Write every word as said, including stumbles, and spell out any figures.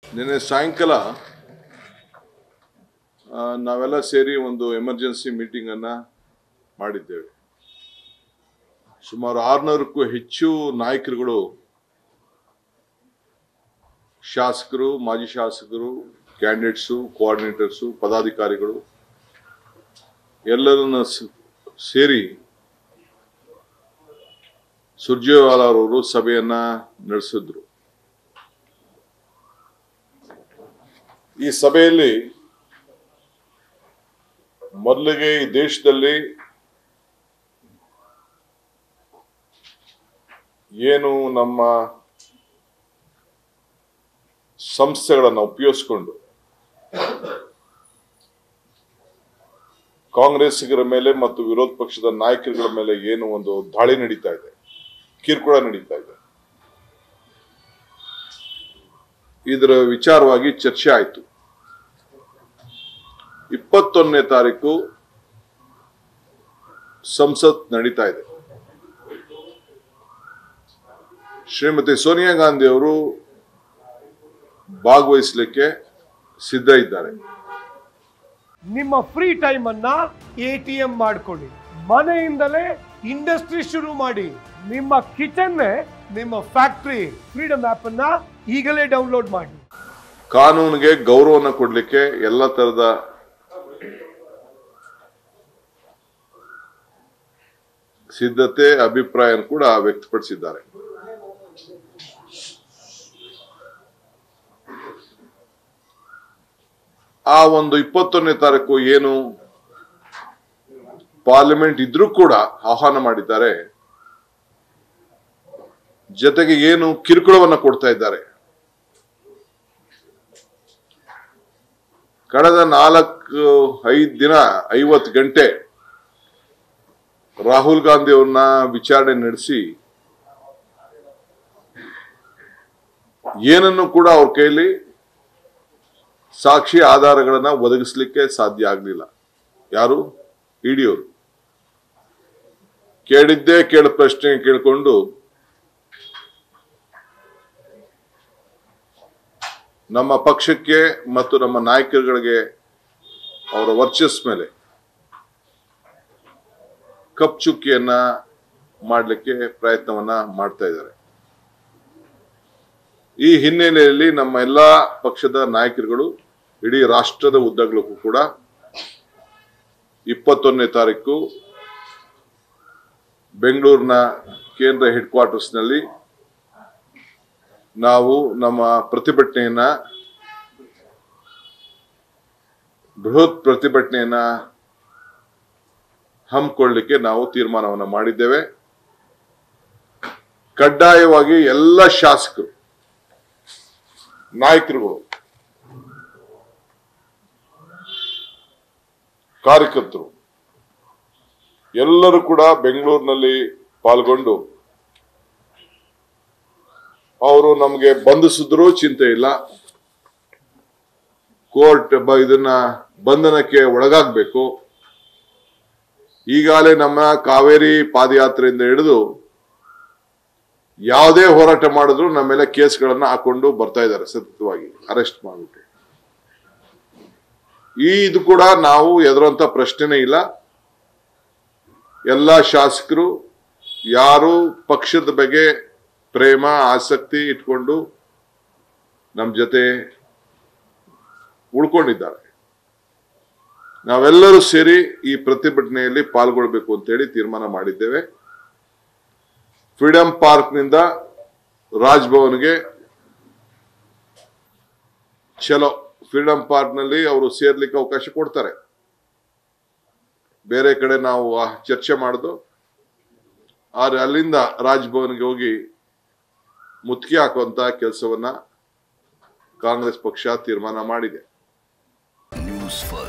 ನಿನ್ನೆ ಸಾಯಂಕಾಲ ನಾವೆಲ್ಲ ಸೇರಿ ಒಂದು ಎಮರ್ಜೆನ್ಸಿ ಮೀಟಿಂಗ್ ಅನ್ನ ಮಾಡಿದ್ದೇವೆ. ಸುಮಾರು ಆರುನೂರಕ್ಕೂ ಹೆಚ್ಚು ನಾಯಕರುಗಳು, ಶಾಸಕರು, ಮಾಜಿ ಶಾಸಕರು, ಕ್ಯಾಂಡಿಡೇಟ್ಸು, ಕೋಆರ್ಡಿನೇಟರ್ಸು, ಪದಾಧಿಕಾರಿಗಳು ಎಲ್ಲರನ್ನ ಸೇರಿ ಸುರ್ಜೇವಾಲಾ ಅವರು ಸಭೆಯನ್ನ ನಡೆಸಿದ್ರು. ಈ ಸಭೆಯಲ್ಲಿ ಮೊದಲಿಗೆ ಈ ದೇಶದಲ್ಲಿ ಏನು ನಮ್ಮ ಸಂಸ್ಥೆಗಳನ್ನು ಉಪಯೋಗಿಸಿಕೊಂಡು ಕಾಂಗ್ರೆಸ್ಸಿಗರ ಮೇಲೆ ಮತ್ತು ವಿರೋಧ ಪಕ್ಷದ ನಾಯಕರುಗಳ ಮೇಲೆ ಏನು ಒಂದು ದಾಳಿ ನಡೀತಾ ಇದೆ, ಕಿರುಕುಳ ನಡೀತಾ ಇದೆ, ಇದರ ವಿಚಾರವಾಗಿ ಚರ್ಚೆ ಆಯಿತು. ಇಪ್ಪತ್ತೊಂದನೇ ತಾರೀಕು ಸಂಸತ್ ನಡೀತಾ ಇದೆ. ಶ್ರೀಮತಿ ಸೋನಿಯಾ ಗಾಂಧಿ ಅವರು ಭಾಗವಹಿಸಲಿಕ್ಕೆ ಸಿದ್ಧ ಇದ್ದಾರೆ. ನಿಮ್ಮ ಫ್ರೀ ಟೈಮ್ ಅನ್ನ ಎಟಿಎಂ ಮಾಡ್ಕೊಳ್ಳಿ, ಮನೆಯಿಂದಲೇ ಇಂಡಸ್ಟ್ರಿ ಶುರು ಮಾಡಿ. ನಿಮ್ಮ ಕಿಚನ್ ನಿಮ್ಮ ಫ್ಯಾಕ್ಟರಿ. ಫ್ರೀಡಮ್ ಆಪ್ ಅನ್ನ ಈಗಲೇ ಡೌನ್ಲೋಡ್ ಮಾಡಿ. ಕಾನೂನಿಗೆ ಗೌರವವನ್ನು ಕೊಡಲಿಕ್ಕೆ ಎಲ್ಲ ತರದ ಸಿದ್ಧತೆ, ಅಭಿಪ್ರಾಯ ಕೂಡ ವ್ಯಕ್ತಪಡಿಸಿದ್ದಾರೆ. ಆ ಒಂದು ಇಪ್ಪತ್ತೊಂದನೇ ತಾರೀಕು ಏನು ಪಾರ್ಲಿಮೆಂಟ್ ಇದ್ರೂ ಕೂಡ ಆಹ್ವಾನ ಮಾಡಿದ್ದಾರೆ. ಜೊತೆಗೆ ಏನು ಕಿರುಕುಳವನ್ನ ಕೊಡ್ತಾ ಇದ್ದಾರೆ. ಕಳೆದ ನಾಲ್ಕು ಐದು ದಿನ ಐವತ್ತು ಗಂಟೆ ರಾಹುಲ್ ಗಾಂಧಿ ಅವ್ರನ್ನ ವಿಚಾರಣೆ ನಡೆಸಿ ಏನನ್ನು ಕೂಡ ಅವ್ರ ಕೈಲಿ ಸಾಕ್ಷಿ ಆಧಾರಗಳನ್ನ ಒದಗಿಸ್ಲಿಕ್ಕೆ ಸಾಧ್ಯ ಆಗಲಿಲ್ಲ. ಯಾರು? ಇಡಿಯವರು. ಕೇಳಿದ್ದೇ ಕೇಳ ಪ್ರಶ್ನೆ ಕೇಳಿಕೊಂಡು ನಮ್ಮ ಪಕ್ಷಕ್ಕೆ ಮತ್ತು ನಮ್ಮ ನಾಯಕರುಗಳಿಗೆ ಅವರ ವರ್ಚಸ್ ಮೇಲೆ ಕಪ್ಚುಕ್ಕಿಯನ್ನ ಮಾಡಲಿಕ್ಕೆ ಪ್ರಯತ್ನವನ್ನ ಮಾಡ್ತಾ ಇದ್ದಾರೆ. ಈ ಹಿನ್ನೆಲೆಯಲ್ಲಿ ನಮ್ಮ ಎಲ್ಲಾ ಪಕ್ಷದ ನಾಯಕರುಗಳು ಇಡೀ ರಾಷ್ಟ್ರದ ಉದ್ದಗಲಕ್ಕೂ ಕೂಡ ಇಪ್ಪತ್ತೊಂದನೇ ತಾರೀಕು ಬೆಂಗಳೂರಿನ ಕೇಂದ್ರ ಹೆಡ್ ಕ್ವಾರ್ಟರ್ಸ್ ನಲ್ಲಿ ನಾವು ನಮ್ಮ ಪ್ರತಿಭಟನೆಯನ್ನ ಬೃಹತ್ ಪ್ರತಿಭಟನೆಯನ್ನ ಹಮ್ಮಿಕೊಳ್ಳಲಿಕ್ಕೆ ನಾವು ತೀರ್ಮಾನವನ್ನ ಮಾಡಿದ್ದೇವೆ. ಕಡ್ಡಾಯವಾಗಿ ಎಲ್ಲ ಶಾಸಕರು, ನಾಯಕರುಗಳು, ಕಾರ್ಯಕರ್ತರು ಎಲ್ಲರೂ ಕೂಡ ಬೆಂಗಳೂರಿನಲ್ಲಿ ಪಾಲ್ಗೊಂಡು ಅವರು ನಮಗೆ ಬಂಧಿಸಿದ್ರೂ ಚಿಂತೆ ಇಲ್ಲ, ಕೋರ್ಟ್ ಇದನ್ನ ಬಂಧನಕ್ಕೆ ಒಳಗಾಗಬೇಕು. ಈಗಾಗಲೇ ನಮ್ಮ ಕಾವೇರಿ ಪಾದಯಾತ್ರೆಯಿಂದ ಹಿಡಿದು ಯಾವುದೇ ಹೋರಾಟ ಮಾಡಿದ್ರು ನಮ್ಮ ಮೇಲೆ ಕೇಸ್ಗಳನ್ನ ಹಾಕೊಂಡು ಬರ್ತಾ ಇದ್ದಾರೆ, ಸತತವಾಗಿ ಅರೆಸ್ಟ್ ಮಾಡಿಬಿಟ್ಟು. ಈ ಇದು ಕೂಡ ನಾವು ಎದುರಂತ ಪ್ರಶ್ನೆನೇ ಇಲ್ಲ. ಎಲ್ಲ ಶಾಸಕರು ಯಾರು ಪಕ್ಷದ ಬಗ್ಗೆ ಪ್ರೇಮ ಆಸಕ್ತಿ ಇಟ್ಕೊಂಡು ನಮ್ಮ ಜೊತೆ ಉಳ್ಕೊಂಡಿದ್ದಾರೆ. ನಾವೆಲ್ಲರೂ ಸೇರಿ ಈ ಪ್ರತಿಭಟನೆಯಲ್ಲಿ ಪಾಲ್ಗೊಳ್ಬೇಕು ಅಂತ ಹೇಳಿ ತೀರ್ಮಾನ ಮಾಡಿದ್ದೇವೆ. ಫ್ರೀಡಂ ಪಾರ್ಕ್ ನಿಂದ ರಾಜ್ಭವನ್ಗೆ ಚಲೋ. ಫ್ರೀಡಂ ಪಾರ್ಕ್ ನಲ್ಲಿ ಅವರು ಸೇರ್ಲಿಕ್ಕೆ ಅವಕಾಶ ಕೊಡ್ತಾರೆ. ಬೇರೆ ಕಡೆ ನಾವು ಚರ್ಚೆ ಮಾಡುದು, ಆದ್ರೆ ಅಲ್ಲಿಂದ ರಾಜ್ಭವನ್ಗೆ ಹೋಗಿ ಮುತ್ತಿಗೆ ಹಾಕುವಂತ ಕೆಲಸವನ್ನ ಕಾಂಗ್ರೆಸ್ ಪಕ್ಷ ತೀರ್ಮಾನ ಮಾಡಿದೆ. ನ್ಯೂಸ್